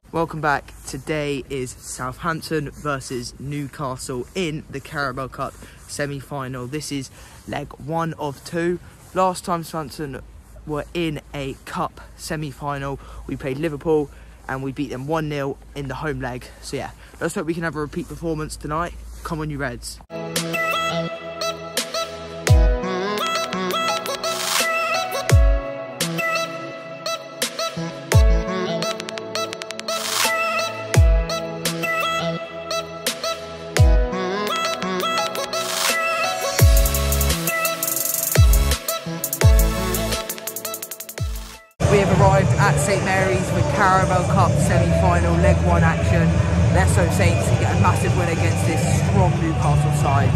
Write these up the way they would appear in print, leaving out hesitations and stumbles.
Welcome back. Today is Southampton versus Newcastle in the Carabao Cup semi-final. This is leg 1 of 2. Last time Southampton were in a cup semi-final, we played Liverpool and we beat them 1-0 in the home leg. So yeah, let's hope we can have a repeat performance tonight. Come on, you Reds. We have arrived at St Mary's for Carabao Cup semi-final, leg 1 action. Let's hope Saints can get a massive win against this strong Newcastle side.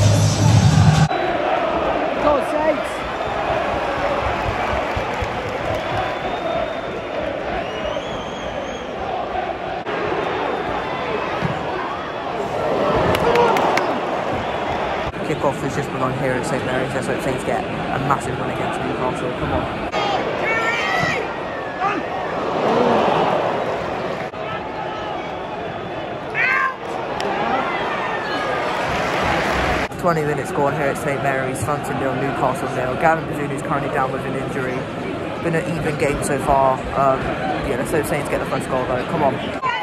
Go on, Saints! Kick-off has just begun here at St Mary's. Let's hope Saints get a massive win against Newcastle. Come on. 20 minutes gone here at St Mary's, Southampton 0, Newcastle 0. Gavin Bazunu is currently down with an injury. Been an even game so far. Yeah, let's hope Saints get the first goal though. Come on.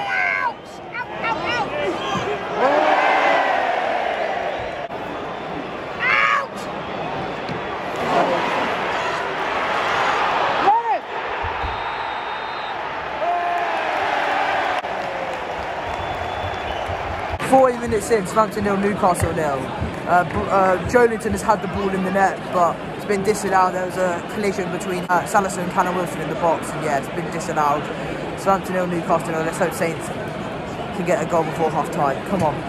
40 minutes in, Southampton 0, Newcastle 0. Joelinton has had the ball in the net, but it's been disallowed. There was a collision between Salisu and Callum Wilson in the box, and yeah, it's been disallowed. Southampton 0, Newcastle 0. Let's hope Saints can get a goal before half time. Come on.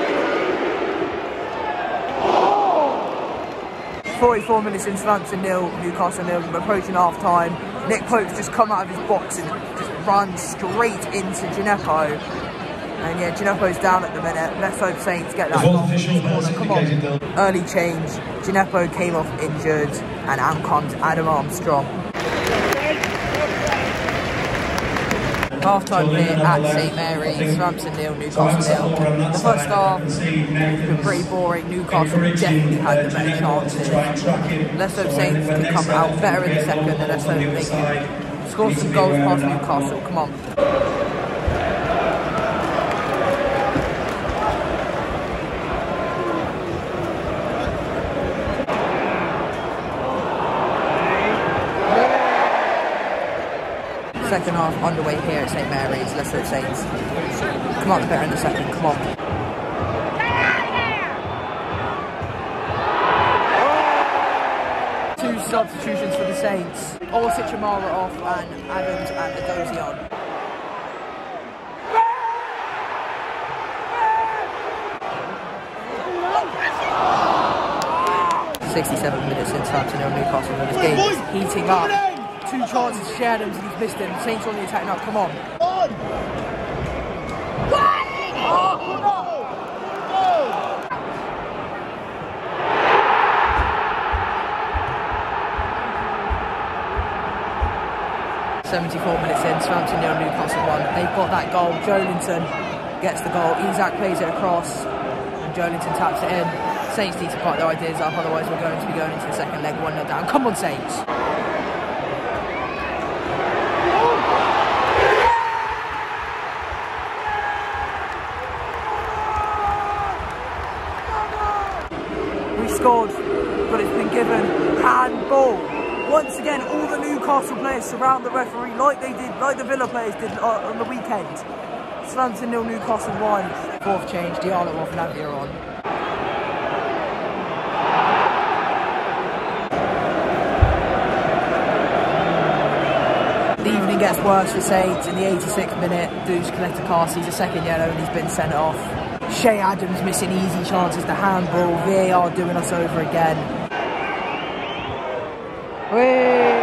44 minutes in, Southampton 0, Newcastle 0. Approaching half time. Nick Pope's just come out of his box and just run straight into Djenepo. And yeah, Djenepo's down at the minute. Let's hope Saints get that goal. Come on. Early change. Djenepo came off injured, and out comes Adam Armstrong. Half-time here at St Mary's. Southampton 0, Newcastle 0. The first half was pretty boring. Newcastle definitely had the better chances. Let's hope Saints can come out better in the second, and let's hope they can score some goals past Newcastle. Come on. Second half underway here at St Mary's. Let's hope Saints come out the better in the second. Come on. Two substitutions for the Saints. Orsic Amara off and Adams and Adozie on. "67 minutes in, Southampton 0, Newcastle 0. This game is heating up. 2 chances, Adams, and he's missed them. Saints on the attack now, come on. 74 minutes in, Southampton 0, Newcastle 1. They've got that goal. Joelinton gets the goal. Isak plays it across, and Joelinton taps it in. Saints need to part their ideas up, otherwise we're going to be going into the second leg 1-0 down. Come on, Saints. Scored, but it's been given handball. Once again, all the Newcastle players surround the referee like they did, like the Villa players did on the weekend. Southampton 0, Newcastle 1. Fourth change, Diallo off, Lavia on. The evening gets worse for Saints. In the 86th minute, Deuce Kaleta sees a second yellow and he's been sent off. Che Adams missing easy chances, the handball, VAR doing us over again. Whee!